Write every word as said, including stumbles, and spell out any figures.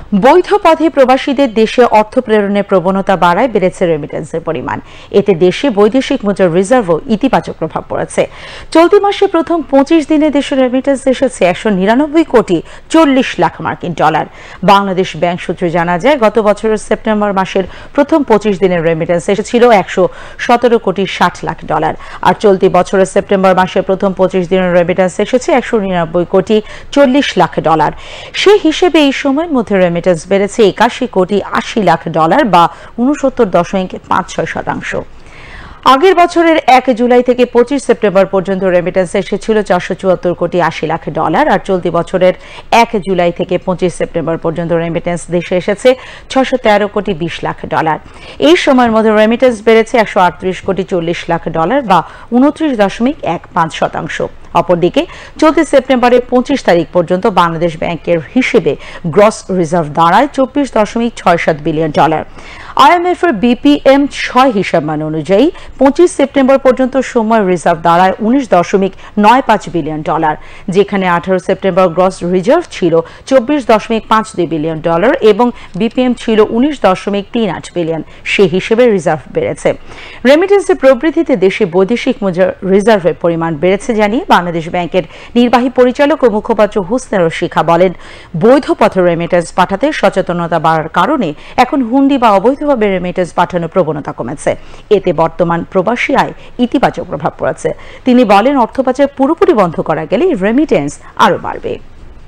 বৈধ পথে প্রবাসীদের দেশে অর্থ প্রেরণের প্রবণতা বাড়ায় বেড়েছে রেমিটেন্সের পরিমাণ। এতে দেশে বৈদেশিক মুদ্রার রিজার্ভও ইতিবাচক প্রভাব পড়েছে। চলতি মাসে প্রথম পঁচিশ দিনে দেশে রেমিটেন্স এসেছে একশো নিরানব্বই কোটি চল্লিশ লাখ মার্কিন ডলার। বাংলাদেশ ব্যাংক সূত্রে জানা যায়, গত বছরের সেপ্টেম্বর মাসের প্রথম পঁচিশ দিনের রেমিটেন্স এসেছিল একশো সতেরো কোটি ষাট লাখ ডলার, আর চলতি বছরের সেপ্টেম্বর মাসের প্রথম পঁচিশ দিনের রেমিটেন্স এসেছে একশো নিরানব্বই কোটি চল্লিশ লাখ ডলার। সেই হিসেবে এই সময়ের মধ্যে রেমিটেন্স বেড়েছে একাশি কোটি আশি লাখ ডলার বা উনসত্তর দশমিক পাঁচ ছয় শতাংশ। আগের বছরের এক জুলাই থেকে পঁচিশ সেপ্টেম্বর পর্যন্ত রেমিটেন্স এসেছিল চারশো চুয়াত্তর কোটি আশি লাখ ডলার, আর চলতি বছরের এক জুলাই থেকে পঁচিশ সেপ্টেম্বর পর্যন্ত রেমিটেন্স দেশে এসেছে ছশো তেরো কোটি বিশ লাখ ডলার। এই সময়ের মধ্যে রেমিটেন্স বেড়েছে একশো আটত্রিশ কোটি চল্লিশ লাখ ডলার বা উনত্রিশ দশমিক এক পাঁচ শতাংশ। অপরদিকে চলতি সেপ্টেম্বরের পঁচিশ তারিখ পর্যন্ত বাংলাদেশ ব্যাংকের হিসেবে গ্রস রিজার্ভ দাঁড়ায় চব্বিশ দশমিক ছয় সাত বিলিয়ন ডলার। আইএমএফ এর বিপিএম ছয় হিসাবমান অনুযায়ী পঁচিশ সেপ্টেম্বর পর্যন্ত সময় রিজার্ভ দাঁড়ায় উনিশ দশমিক নয় পাঁচ বিলিয়ন ডলার, যেখানে আঠারো সেপ্টেম্বর গ্রস রিজার্ভ ছিল চব্বিশ দশমিক পাঁচ দুই বিলিয়ন ডলার এবং বিপিএম ছিল উনিশ দশমিক তিন আট বিলিয়ন। সেই হিসেবে রিজার্ভ বেড়েছে। রেমিটেন্সের প্রবৃদ্ধিতে দেশে বৈদেশিক মুদ্রার রিজার্ভের পরিমাণ বেড়েছে জানিয়ে বাংলাদেশ ব্যাংকের নির্বাহী পরিচালক ও মুখপাত্র হুসনে শিখা বলেন, বৈধ পথে রেমিটেন্স পাঠাতে সচেতনতা বাড়ার কারণে এখন হুন্ডি বা অবৈধভাবে রেমিটেন্স পাঠানোর প্রবণতা কমেছে। এতে বর্তমান প্রবাসী আয় ইতিবাচক প্রভাব পড়েছে। তিনি বলেন, অর্থ পাচার পুরোপুরি বন্ধ করা গেলে রেমিটেন্স আরও বাড়বে।